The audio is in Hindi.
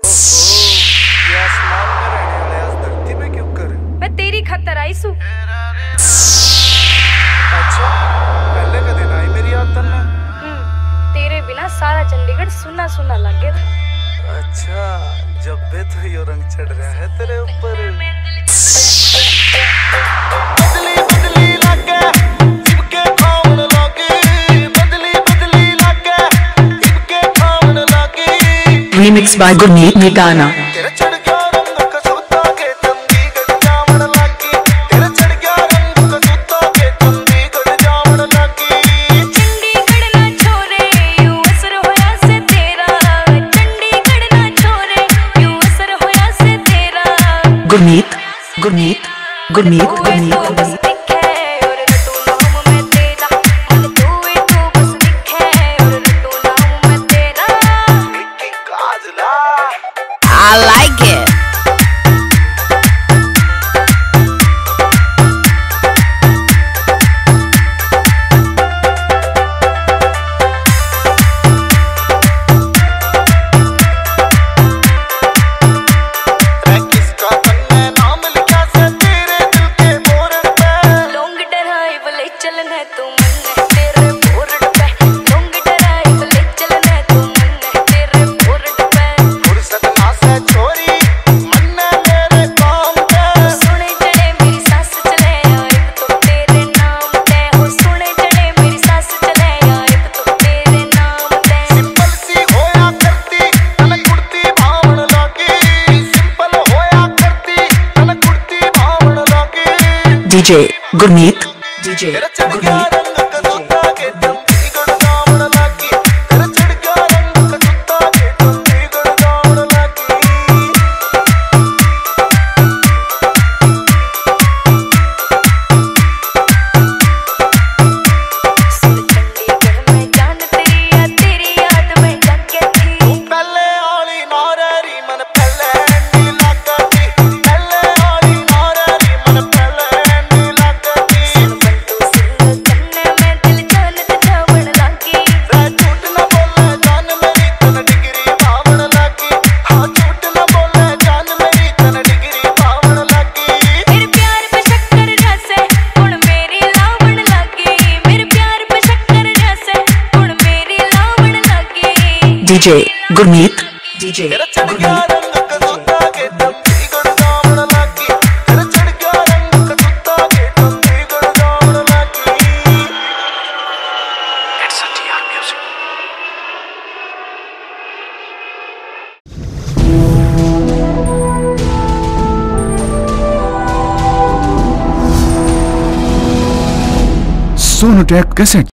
ये आसमान में रहने वाले आज धरती पे क्यों कर? मैं तेरी खतर आई सू। अच्छा, पहले का दिन आई मेरी याद तन्ना। तेरे बिना सारा चंडीगढ़ सुना सुना लग गया था। अच्छा, जब भी तो यो रंग चढ़ रहा है तेरे ऊपर। बदली बदली लागे इबके खावन लागे, बदली बदली लागे इबके खावन लागे। Remix by Gurmeet Nikana. तेरा चढ़ गया रंग कसूता के चंडीगढ़ जावन लागी, तेरा चढ़ गया रंग कसूता के चंडीगढ़ जावन लागी। चंडीगढ़ ना छोरे यू असर होया से तेरा, चंडीगढ़ ना छोरे यू असर होया से तेरा। Gurmeet, Gurmeet, Gurmeet, Gurmeet. I like it. किसका तन्ने नाम लिखा से तेरे दिल के बोर्ड पे। लोंग डराई वाले चलन है तू मन है तेरे बोर्ड पे। लोंग डराई वाले चलन है तू मन है तेरे बोर्ड पे। फुर्सत ना से छोरी मन्ने मेरे काम पे। सुने जड़े मेरी सास चले यार तो तेरे नाम पे। हो सुने जड़े मेरी सास चले यार तो तेरे नाम पे। सिंपल सी होया करती तन कुर्ती भावण लागी, सिंपल होया करती तन कुर्ती भावण लागी। DJ Gurmeet, DJ तेरा चढ़ गया Gurmeet. रंग कसूता के चंडीगढ़ जावन लागी, तेरा चढ़ गया रंग कसूता के चंडीगढ़ जावन लागी। सुन चंडीगढ़ में जान तेरी याद में जाके थी। पहले आली नारेरी मन पहले एंडी लागा थी, पहले आली नारेरी मन पहले एंडी लागा थी। बंटू सिंगल कन्ने में दिल जान ते जावन लागी। रे झूठ न बोले जान मेरी तन डिग्री भावण लागी, हाँ झूठ न बोले जान मेरी तन डिग्री भावण लागी। मेरे प्यार पे शक्कर जैसे हुण मेरी लावण लागी। मेरे प्यार पे शक्कर जैसे हुण मेरी लावण लागी। DJ Gurmeet, DJ तेरा चढ़ गया Gurmeet. रंग कसूता के चंडीगढ़ जावन लागी, तेरा चढ़ गया रंग कसूता के चंडीगढ़ जावन लागी। It's a TR music. Sonotech cassette.